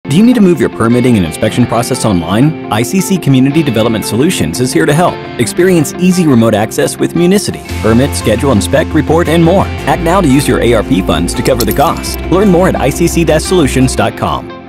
Do you need to move your permitting and inspection process online? ICC Community Development Solutions is here to help. Experience easy remote access with Municity. Permit, schedule, inspect, report, and more. Act now to use your ARP funds to cover the cost. Learn more at icc-solutions.com.